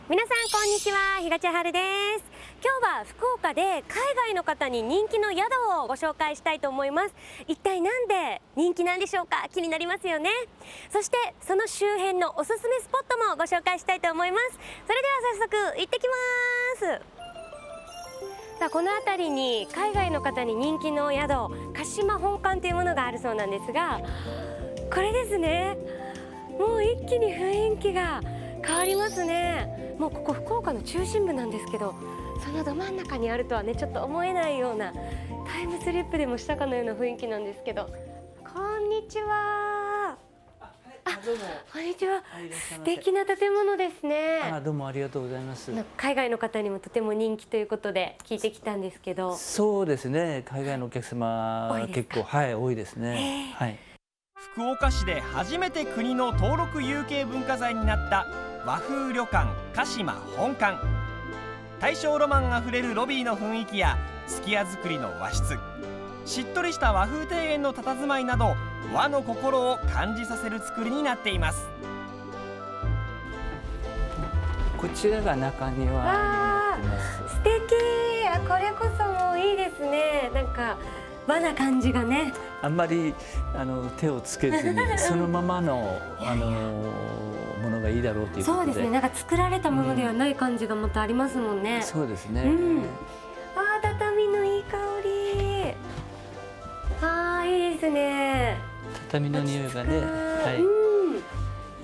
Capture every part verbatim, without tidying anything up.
皆さんこんにちは、東千春です。今日は福岡で海外の方に人気の宿をご紹介したいと思います。一体なんで人気なんでしょうか、気になりますよね。そしてその周辺のおすすめスポットもご紹介したいと思います。それでは早速行ってきます。さあ、この辺りに海外の方に人気の宿、鹿島本館というものがあるそうなんですが、これですね。もう一気に雰囲気が変わりますね。もうここ福岡の中心部なんですけど、そのど真ん中にあるとはねちょっと思えないような、タイムスリップでもしたかのような雰囲気なんですけど。こんにちは。あ、どうも。こんにちは。素敵な建物ですね。 あ、どうもありがとうございます。 海外の方にもとても人気ということで聞いてきたんですけど。 そうですね。海外のお客様結構はい多いですね。はい。 福岡市で初めて国の登録有形文化財になった和風旅館鹿島本館。大正ロマンあふれるロビーの雰囲気やすき家造りの和室、しっとりした和風庭園の佇まいなど、和の心を感じさせる作りになっています。 こちらが中庭になってます。 素敵。あ、これこそもういいですね。なんか和な感じがね。 あんまりあの手をつけずにそのままのあのものがいいだろうということで。 そうですね。なんか作られたものではない感じがまたありますもんね。 うん、そうですね。 うん、あ、畳のいい香り。ああ、いいですね。 畳の匂いがね、はい、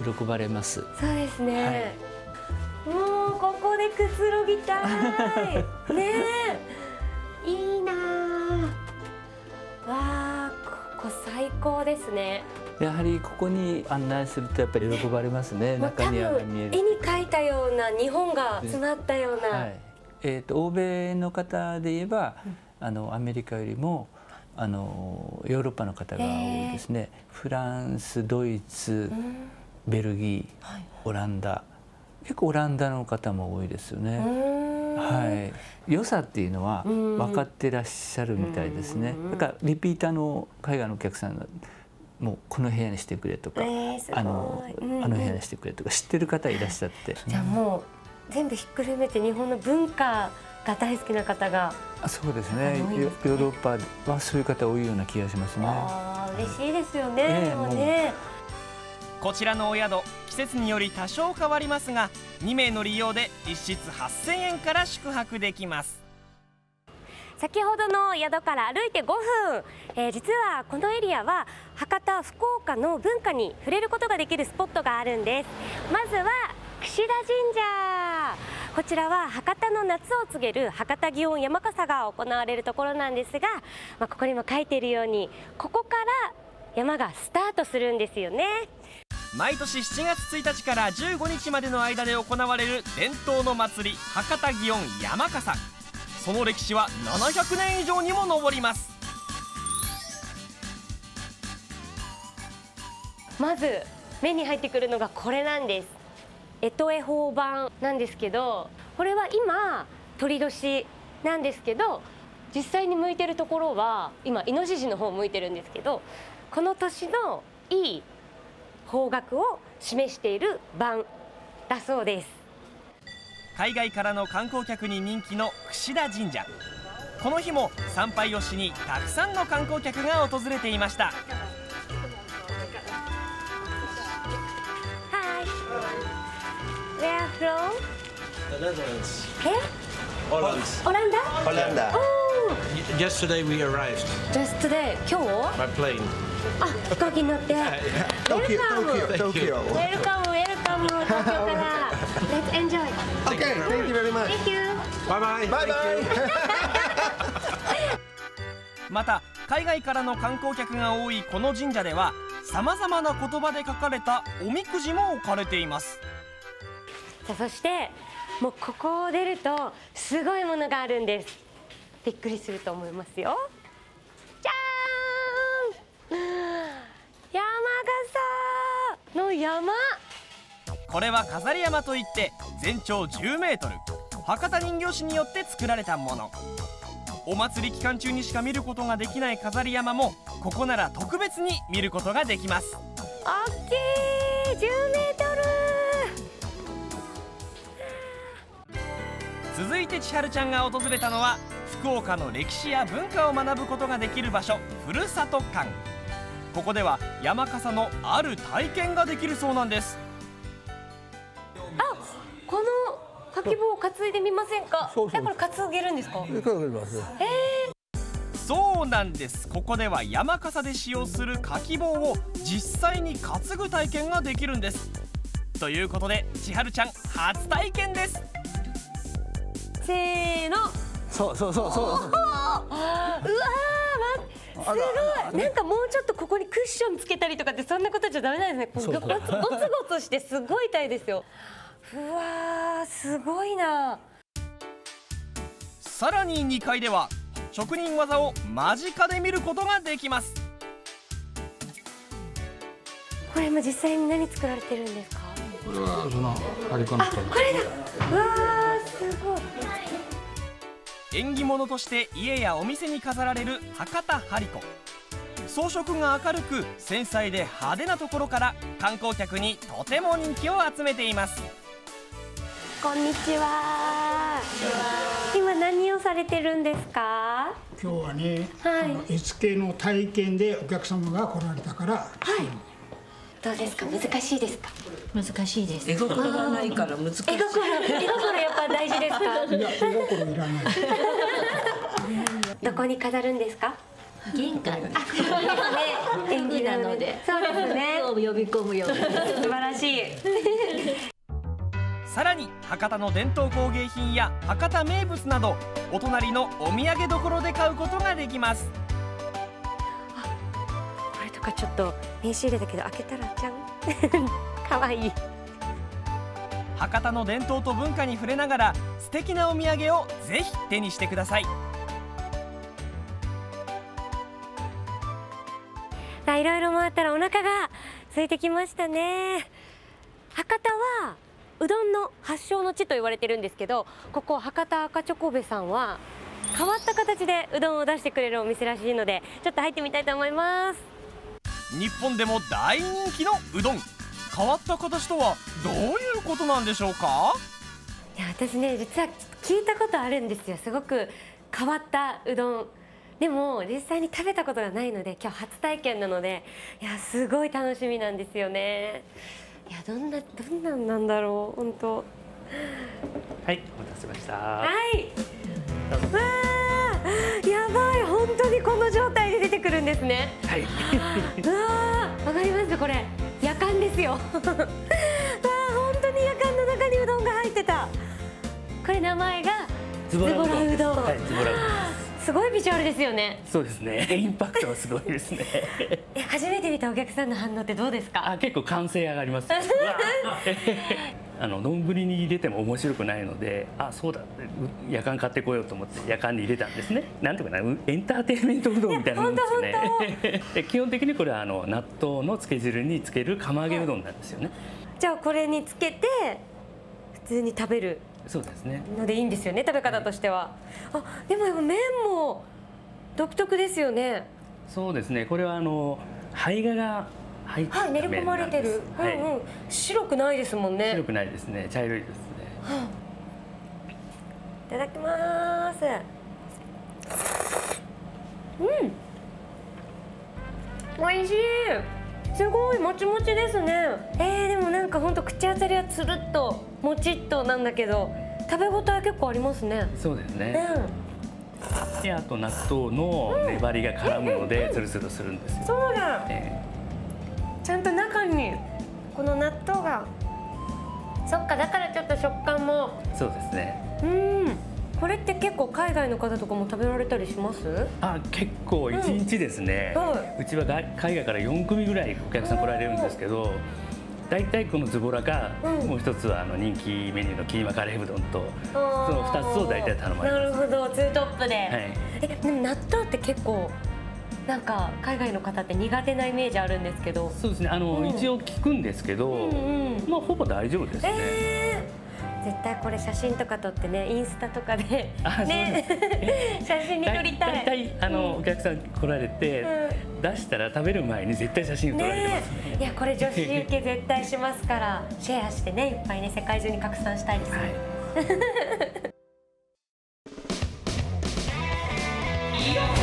うん、喜ばれます。 そうですね。はい、もうここでくつろぎたい。ねえ、いいなあ。わあ、ここ最高ですね。 やはりここに案内するとやっぱり喜ばれますね。中庭が見える。 絵に描いたような日本が詰まったような。はい、 えっと欧米の方で言えば、うん、あのアメリカよりもあのヨーロッパの方が多いですね。フランス、ドイツ、ベルギー、はい、オランダ、結構オランダの方も多いですよね。はい、良さっていうのは分かってらっしゃるみたいですね。だからリピーターの海外のお客さんがもうこの部屋にしてくれとか、えー、あの、うんうん、あの部屋にしてくれとか知ってる方いらっしゃって。 じゃあもう全部ひっくるめて日本の文化が大好きな方が。 そうですね。ヨーロッパはそういう方多いような気がしますね。 あ、嬉しいですよね。えー、もうね。 こちらのお宿、季節により多少変わりますが、にめいの利用で一室はっせんえんから宿泊できます。 先ほどの宿から歩いてごふん、えー、実はこのエリアは博多、福岡の文化に触れることができるスポットがあるんです。まずは櫛田神社。こちらは博多の夏を告げる博多祇園山笠が行われるところなんですが、まあ、ここにも書いているようにここから山がスタートするんですよね。 毎年しちがつついたちからじゅうごにちまでの間で行われる伝統の祭り、博多祇園山笠。その歴史はななひゃくねん以上にも上ります。 まず目に入ってくるのがこれなんです。干支恵方板なんですけど、これは今鳥年なんですけど、実際に向いてるところは今イノシシの方向いてるんですけど、この年のいい方角を示している板だそうです。 海外からの観光客に人気の櫛田神社。この日も参拝をしにたくさんの観光客が訪れていました。 Where from? The Netherlands. Eh? Holland. Orlando? Hollanda. Oh. Yesterday we arrived. Just today. 今日？ By plane. あ、飛行機に乗って。 Tokyo, Welcome. Tokyo. Welcome, welcome. 東京から。Let's enjoy. Okay, thank you very much. Thank you. Bye bye. Bye bye. また海外からの観光客が多いこの神社では、さまざまな言葉で書かれたおみくじも置かれています。 さあ、そしてもうここを出るとすごいものがあるんです。びっくりすると思いますよ。じゃーん、山笠の山。 これは飾り山といって、全長じゅうメートル、博多人形師によって作られたもの。お祭り期間中にしか見ることができない飾り山も、ここなら特別に見ることができます。 大きい、じゅうメートル。 続いて千春ちゃんが訪れたのは福岡の歴史や文化を学ぶことができる場所、ふるさと館。ここでは山笠のある体験ができるそうなんです。 あ、このかき棒を担いでみませんか。 そうそうえ、これ担げるんですか。 いかがですか。 えそうなんです。ここでは山笠で使用するかき棒を実際に担ぐ体験ができるんです。ということで千春ちゃん初体験です。 ー、せーの。 そうそうそうそう。 うわー、ま、すごい。なんかもうちょっとここにクッションつけたりとかってそんなことじゃダメなんですね。こうゴツゴツゴツしてすごい痛いですよ。うわー、すごいな。 さらににかいでは職人技を間近で見ることができます。 これ今実際に何作られてるんですか。 これはその張り子のあ、これだ。うわー、すごい。 縁起物として家やお店に飾られる博多張り子。装飾が明るく繊細で派手なところから観光客にとても人気を集めています。 こんにちは。今何をされてるんですか。 今日はね、 はいあの絵付けの体験でお客様が来られたから、 はい。どうですか。難しいですか。 難しいです。 絵心がないから難しい。 絵心、絵心やっぱ大事ですか。 いや絵心いらない。 どこに飾るんですか。 玄関に縁起なので、 そうですね。 呼び込むように。 素晴らしい。 さらに博多の伝統工芸品や博多名物などお隣のお土産どころで買うことができます。 これとかちょっと名刺入れだけど開けたらじゃん。可愛い。 博多の伝統と文化に触れながら素敵なお土産をぜひ手にしてください。 さあ、いろいろ回ったらお腹が空いてきましたね。博多はうどんの発祥の地と言われてるんですけど、ここ博多赤チョコベさんは変わった形でうどんを出してくれるお店らしいので、ちょっと入ってみたいと思います。 日本でも大人気のうどん。変わった形とはどういうことなんでしょうか。 いや、私ね、実は聞いたことあるんですよ。すごく変わったうどん。でも実際に食べたことがないので、今日初体験なので、いや、すごい楽しみなんですよね。いや、どんなどんなんなんだろう、本当。 はい、お待たせしました。 はい。わあ、やばい、本当にこの状態で出てくるんですね。 はい。 わあ、わかります。これやかんですよ。わあ、本当にやかんの中にうどんが入ってた。これ名前がズボラうどん。 はい、ズボラうどんです。 すごいビジュアルですよね。 そうですね。インパクトはすごいですね。 え、初めて見たお客さんの反応ってどうですか。 あ、結構歓声上がります。あの丼に入れても面白くないので、あ、そうだ、やかん買ってこようと思ってやかんに入れたんですね。なんていうかな、エンターテインメントうどんみたいなもんですよね。で、基本的にこれはあの納豆のつけ汁につける釜揚げうどんなんですよね。 じゃあこれにつけて普通に食べる。 そうですね。 のでいいんですよね、食べ方としては。あ、でも麺も独特ですよね。 そうですね。これはあの胚芽が入ったはい、練り込まれてる。 はい、 うんうん、白くないですもんね。 白くないですね。茶色いですね。 はあ、いただきます。うん。美味しい。すごいもちもちですね。えー、でもなんか本当口当たりはつるっともちっとなんだけど、食べ応え結構ありますね。 そうですね。うん、で、あと納豆の粘りが絡むのでつるつるするんですよ。 そうだ。 えー、ちゃんと中にこの納豆が。そっか、だからちょっと食感も。 そうですね。 うん。これって結構海外の方とかも食べられたりします？ あ、結構一日ですね、うんはい、うちは海外からよん組ぐらいお客さん来られるんですけど、大体このズボラか、うん、もう一つはあの人気メニューのキーマカレーうどんと、そのふたつを大体頼まれます。 なるほど、ツートップで、はい、え、でも納豆って結構なんか海外の方って苦手なイメージあるんですけど。 そうですね、あの、うん、一応聞くんですけど、うんうん、まあほぼ大丈夫ですね。えー絶対これ写真とか撮ってね、インスタとかでね写真に撮りたい。 大体あの、うん、お客さん来られて、うん、出したら食べる前に絶対写真撮られてますね。 いや、これ女子受け絶対しますからシェアしてね、いっぱいね、世界中に拡散したいですね。はい広